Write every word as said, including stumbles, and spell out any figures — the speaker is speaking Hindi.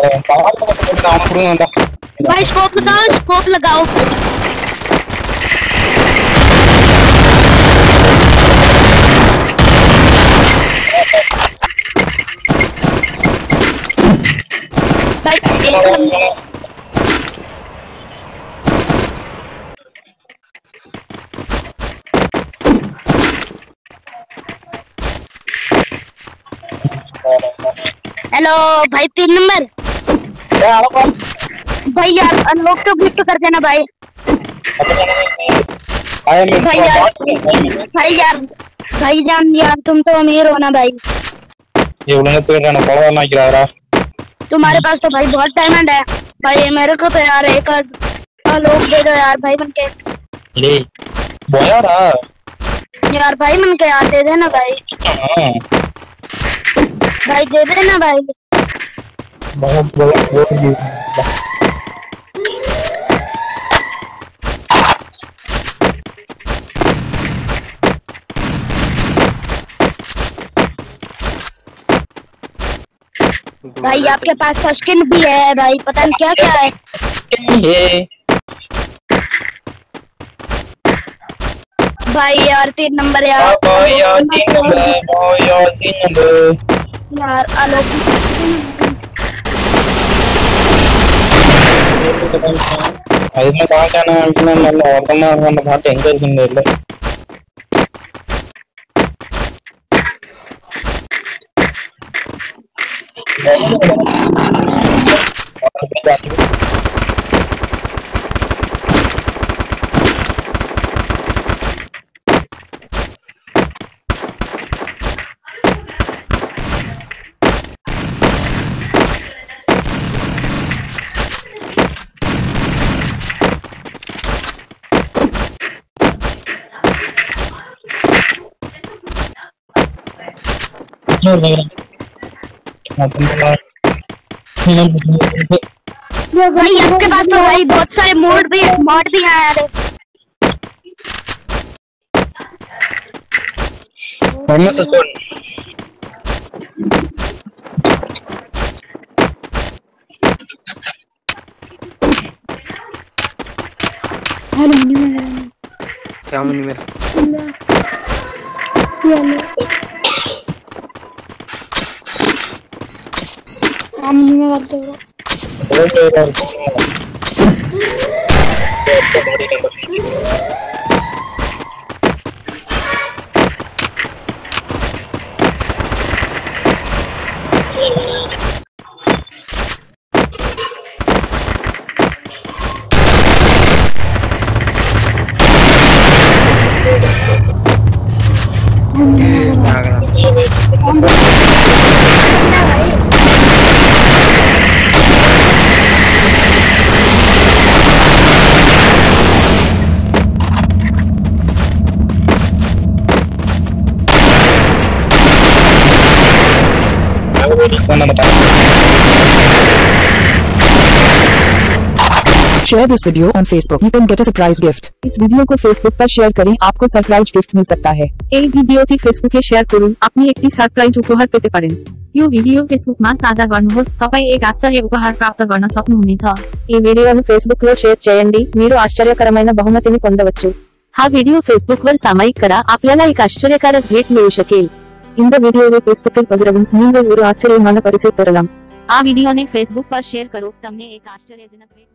भाई स्कोप लगाओ, स्कोप लगाओ। भाई हेलो भाई, तीन नंबर भाई यार अनलॉक तो गिफ्ट कर देना भाई। भाई यार भाई यार भाई जान यार, तुम तो अमीर हो ना भाई। तुम्हारे पास तो भाई बहुत डायमंड है भाई, मेरे को तो यार एक अनलॉक दे दो यार भाई बन के। ले यार यार भाई मन के यार दे देना भाई। भाई दे देना भाई। बहुत बहुत भाई आपके पास तो स्किन भी है भाई, पता नहीं क्या क्या है। है भाई यार तीन नंबर यार, भाई यार तीन नंबर भाई यार तीन नंबर यार आलोक అది నా కాకన అంటున్నా మళ్ళీ అర్థమా అన్న పాట ఎంకరేజింగ్ లేదు भाई आपके पास तो भाई बहुत सारे मोड भी मॉड भी आया है। Vamos a hacer क्या मनी मेरा हम नहीं करते हो Share this video on Facebook. You can get a surprise gift. इस वीडियो को Facebook पर शेयर करें, आपको सरप्राइज गिफ्ट मिल सकता है। এই ভিডিওটি ফেসবুকে শেয়ার করুন, আপনি একটি সারপ্রাইজ উপহার পেতে পারেন। यो भिडियो फेसबुकमा साझा गर्नुहोस्, तपाई एक आश्चर्य उपहार प्राप्त गर्न सक्नुहुनेछ। ఈ వీడియోను ఫేస్బుక్ లో షేర్ చేయండి, మీరు ఆశ్చర్యకరమైన బహుమతిని పొందవచ్చు। हा व्हिडिओ फेसबुकवर सामायिक करा, आपल्याला एक आश्चर्यकारक भेट मिळू शकेल। இந்த வீடியோவை ஃபேஸ்புக்கில் பகிரவும், நீங்கள் ஒரு ஆச்சரியமான பரிசை பெறலாம்। આ વિડિયોને ફેસબુક પર શેર કરો, તમને એક આશ્ચર્યજનક भेट